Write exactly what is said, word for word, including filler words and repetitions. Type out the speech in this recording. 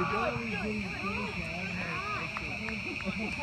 The girl was getting close, man. I don't know.